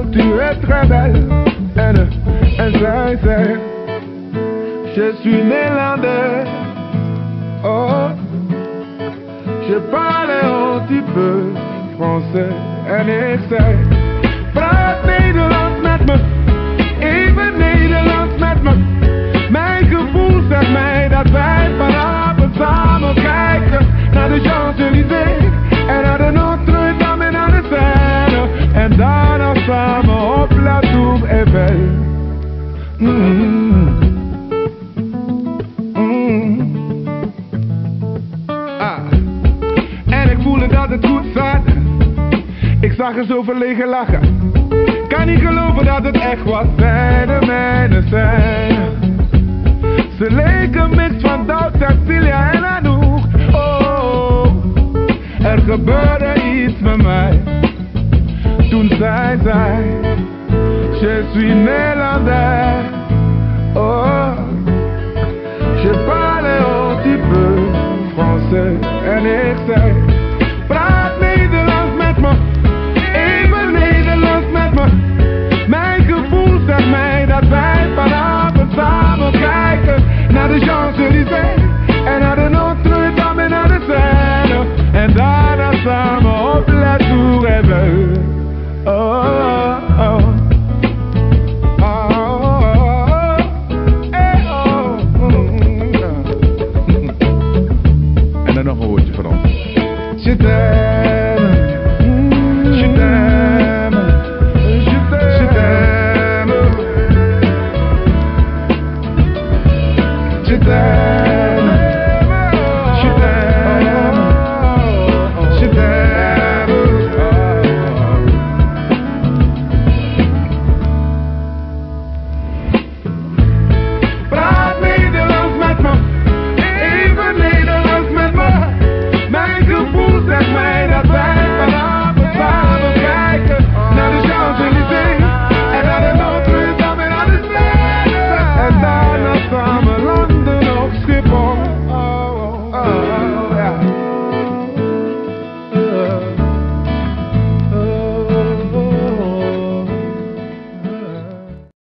tu es très belle. En zij zei, je suis néerlandais. Oh, je parle un petit peu français. En ik zei, praat Nederlands met me, even Nederlands met me. Mijn gevoel zegt mij dat wij vanavond samen kijken naar de Champs-Élysées en naar de Notre-Dame en naar de Seine. En daarna samen op La Tour Eiffel. En ik voelde dat het goed zat. Ik zag er zo verlegen lachen. Kan niet geloven dat het echt was. Zij de mijne zijn. Ze leken mix van Doubt, Cecilia en Anouk. Oh, er gebeurde iets met mij. Toen zij zei, je suis néerlandais. Oh, je parle un petit peu français. En ik zei,